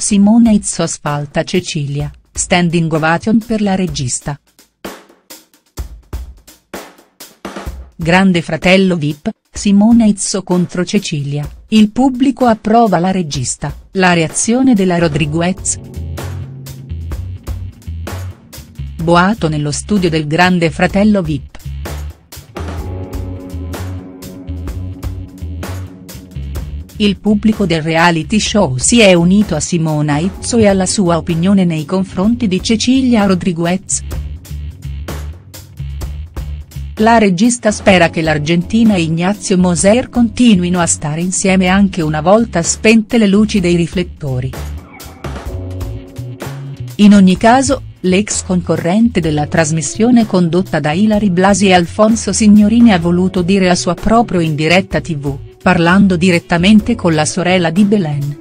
Simona Izzo asfalta Cecilia, standing ovation per la regista. Grande Fratello VIP, Simona Izzo contro Cecilia, il pubblico approva la regista, la reazione della Rodriguez. Boato nello studio del Grande Fratello VIP. Il pubblico del reality show si è unito a Simona Izzo e alla sua opinione nei confronti di Cecilia Rodriguez. La regista spera che l'Argentina e Ignazio Moser continuino a stare insieme anche una volta spente le luci dei riflettori. In ogni caso, l'ex concorrente della trasmissione condotta da Ilary Blasi e Alfonso Signorini ha voluto dire la sua proprio in diretta TV, parlando direttamente con la sorella di Belen.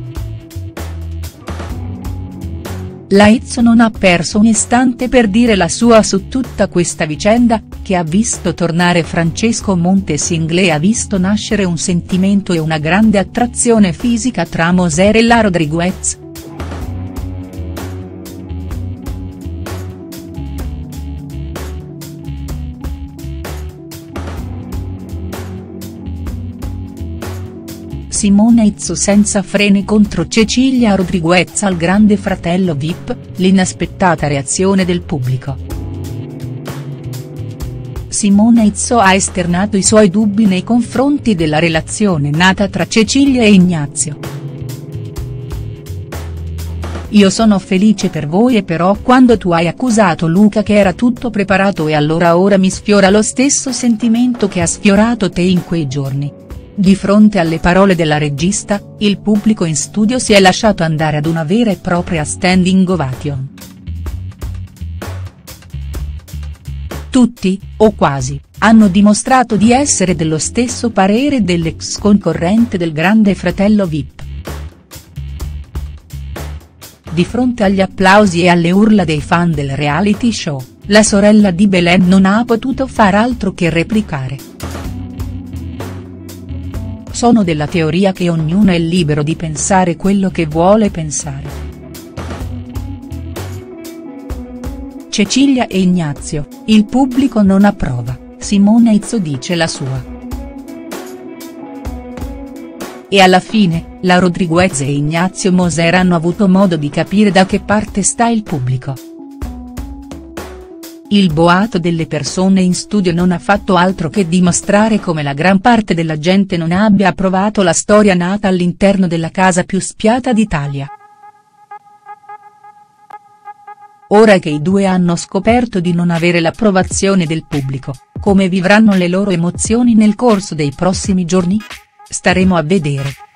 La Izzo non ha perso un istante per dire la sua su tutta questa vicenda, che ha visto tornare Francesco Montesingle e ha visto nascere un sentimento e una grande attrazione fisica tra Moser e la Rodriguez. Simona Izzo senza freni contro Cecilia Rodriguez al Grande Fratello VIP, l'inaspettata reazione del pubblico. Simona Izzo ha esternato i suoi dubbi nei confronti della relazione nata tra Cecilia e Ignazio. Io sono felice per voi e però quando tu hai accusato Luca che era tutto preparato e allora ora mi sfiora lo stesso sentimento che ha sfiorato te in quei giorni. Di fronte alle parole della regista, il pubblico in studio si è lasciato andare ad una vera e propria standing ovation. Tutti, o quasi, hanno dimostrato di essere dello stesso parere dell'ex concorrente del Grande Fratello VIP. Di fronte agli applausi e alle urla dei fan del reality show, la sorella di Belen non ha potuto far altro che replicare. Sono della teoria che ognuno è libero di pensare quello che vuole pensare. Cecilia e Ignazio, il pubblico non approva, Simona Izzo dice la sua. E alla fine, la Rodriguez e Ignazio Moser hanno avuto modo di capire da che parte sta il pubblico. Il boato delle persone in studio non ha fatto altro che dimostrare come la gran parte della gente non abbia approvato la storia nata all'interno della casa più spiata d'Italia. Ora che i due hanno scoperto di non avere l'approvazione del pubblico, come vivranno le loro emozioni nel corso dei prossimi giorni? Staremo a vedere.